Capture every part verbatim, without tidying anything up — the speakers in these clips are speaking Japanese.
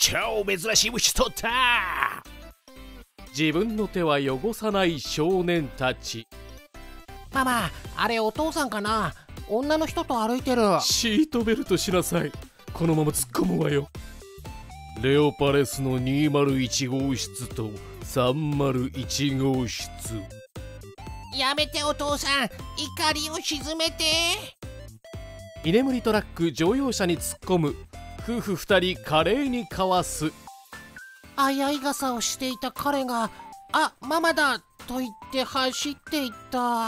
超珍しい虫取った。 自分の手は汚さない少年たち。 ママ、あれお父さんかな。女の人と歩いてる。 シートベルトしなさい。このまま突っ込むわよ。レオパレスのにまるいち号室とさんまるいち号室。 やめてお父さん、怒りを鎮めて。 居眠りトラック乗用車に突っ込む。夫婦二人華麗にかわす。 あやい傘をしていた彼が「あ、ママだ!」と言って走っていった。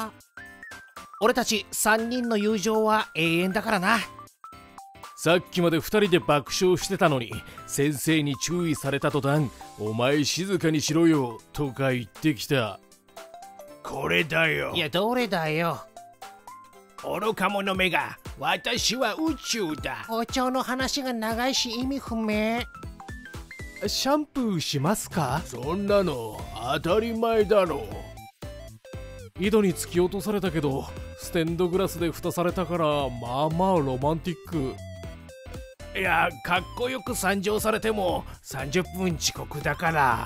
俺たちさんにんの友情は永遠だからな。 さっきまでふたりで爆笑してたのに、先生に注意された途端「お前静かにしろよ」とか言ってきた。 これだよ。 いや、どれだよ。 愚か者めが、私は宇宙だ。 包丁の話が長いし意味不明。 シャンプーしますか？ そんなの当たり前だろう。井戸に突き落とされたけどステンドグラスで蓋されたから、まあまあロマンティック。 いや、かっこよく参上されてもさんじゅっぷん遅刻だから。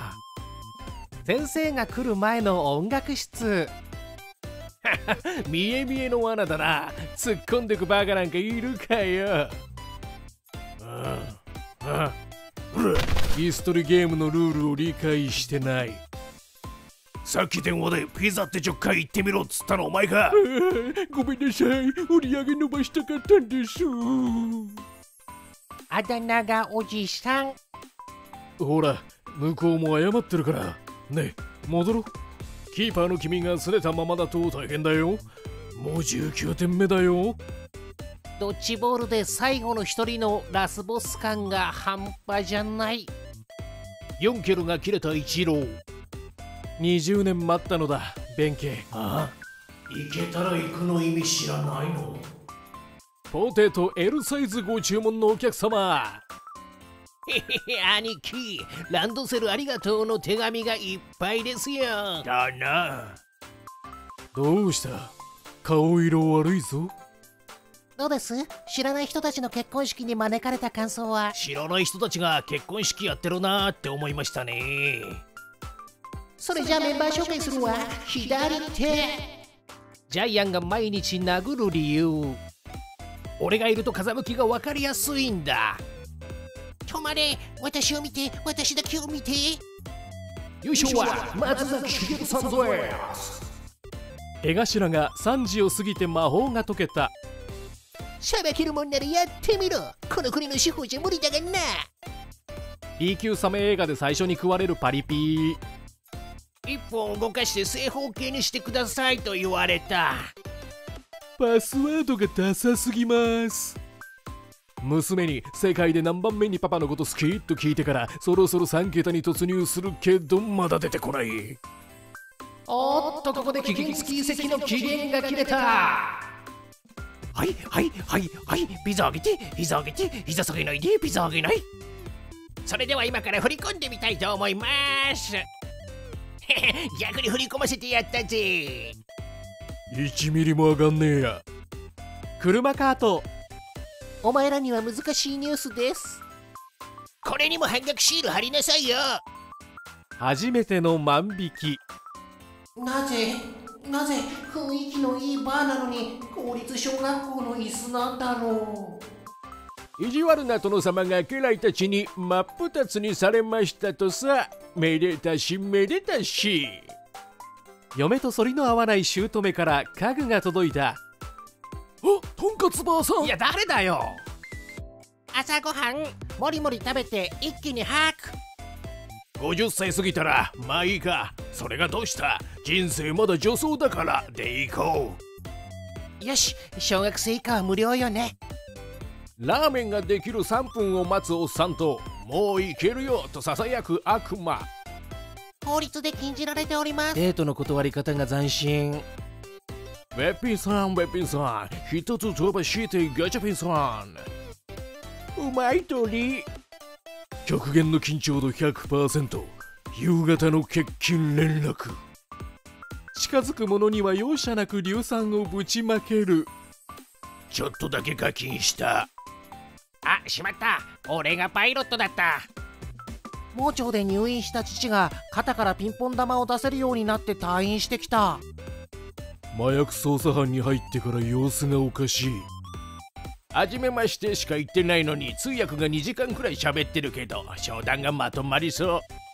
先生が来る前の音楽室。 見え見えの罠だな。突っ込んでくバカなんかいるかよ。 イス取りゲームのルールを理解してない。 さっき電話でピザってじゅっかい言ってみろっつったのお前か。 ごめんなさい、売り上げ伸ばしたかったんです。 あだ名がおじさん。 ほら、向こうも謝ってるから。ねえ、戻ろう。キーパーの君が拗ねたままだと大変だよ。もうじゅうきゅうてんめだよ。 ドッジボールで最後の一人のラスボス感が半端じゃない。 よんキロが切れたイチロー。 にじゅうねん待ったのだ、弁慶。 ああ、行けたら行くの意味知らないの？ ポテト エル サイズご注文のお客様。 へへへ、兄貴、ランドセルありがとうの手紙がいっぱいですよ。だな。 どうした？顔色悪いぞ。 どうです？知らない人たちの結婚式に招かれた感想は？ 知らない人たちが結婚式やってるなーって思いましたね。 それじゃあメンバー紹介するわ。左手。 ジャイアンが毎日殴る理由。俺がいると風向きが分かりやすいんだ。 止まれ、私を見て、私だけを見て。 優勝は松崎しげるさんぞえ。 江頭がさんじを過ぎて魔法が解けた。 しゃべけるもんならやってみろ。この国の司法じゃ無理だがな。 B 級サメ映画で最初に食われるパリピー。 一本動かして正方形にしてくださいと言われた。 パスワードがダサすぎます。娘に世界で何番目にパパのこと好きと聞いてからそろそろさんけたに突入するけどまだ出てこない。 おっと、ここで期限付き移籍の期限が切れた。はいはいはいはい、ピザあげて、ピザあげて、膝下げないで、ピザあげない。それでは今から振り込んでみたいと思います。逆に振り込ませてやったぜ。 いちミリも上がんねえや。車カート。 お前らには難しいニュースです。 これにも半額シール貼りなさいよ。 初めての万引き。 なぜなぜ雰囲気のいいバーなのに公立小学校の椅子なんだろう。意地悪な殿様が家来たちに真っ二つにされましたとさ。めでたしめでたし。 嫁と反りの合わない姑から家具が届いた。あ、とんかつばあさん。 いや、誰だよ。 朝ごはんもりもり食べて一気に吐く。 ごじゅっさい過ぎたらまあいいか。それがどうした？人生まだ女装だからでいこう。よし、小学生以下は無料よね。 ラーメンができるさんぷんを待つおっさんと、もういけるよとささやく悪魔。 法律で禁じられております。 デートの断り方が斬新。 べっぴんさん、べっぴんさん、一つ飛ばしてガチャピンさん。うまい鳥。 極限の緊張度 ひゃくパーセント。 夕方の欠勤連絡。近づく者には容赦なく硫酸をぶちまける。 ちょっとだけ課金した。 あ、しまった。俺がパイロットだった。 盲腸で入院した父が肩からピンポン玉を出せるようになって退院してきた。 麻薬捜査班に入ってから様子がおかしい。 はじめましてしか言ってないのに通訳がにじかんくらい喋ってるけど商談がまとまりそう。